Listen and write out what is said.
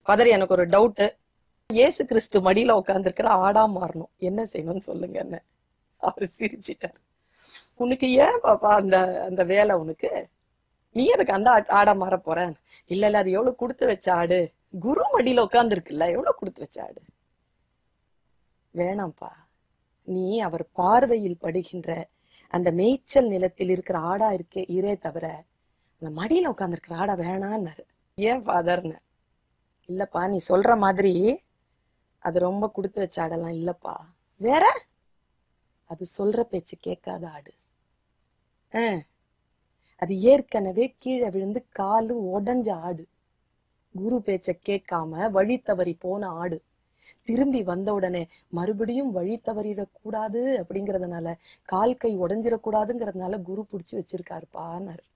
Father, எனக்கு ஒரு doubt. இயேசு கிறிஸ்து மடியில உட்கார்ந்து இருக்கிற ஆடா மாறணும், என்ன செய்யணும்னு சொல்லுங்க என்ன. அவரு சிரிச்சிட்டார். உனக்கு ஏன் பாப்பா அந்த அந்த வேலை உனக்கு? நீ எதுக்கு அந்த ஆடா மாற போற? இல்ல அது எவ்வளவு கொடுத்து வச்ச ஆடு. குரு மடியில உட்கார்ந்து இருக்குல்ல, எவ்வளவு கொடுத்து வச்ச ஆடு. வேணாம்ப்பா, நீ அவர் பார்வையில் படுகின்ற அந்த மேய்ச்சல் நிலத்தில் இருக்கிற ஆடா இருக்கே இரே தவிர அந்த மடியில உட்கார்ந்து இருக்கிற ஆடா வேணான்னாரு. ஏன் ஃபாதர்னு. இல்லப்பா, நீ சொல்ற மாதிரி அது ரொம்ப கொடுத்து வச்ச ஆடெல்லாம் இல்லப்பா. வேற? அது சொல்ற பேச்சு கேட்காத ஆடு. அது ஏற்கனவே கீழே விழுந்து காலு உடஞ்ச ஆடு. குரு பேச்ச கேட்காம வழி தவறி போன ஆடு. திரும்பி வந்த உடனே மறுபடியும் வழி தவறிடக்கூடாது அப்படிங்கறதுனால, கால் கை உடஞ்சிடக்கூடாதுங்கிறதுனால குரு புடிச்சு வச்சிருக்காருப்பான்னாரு.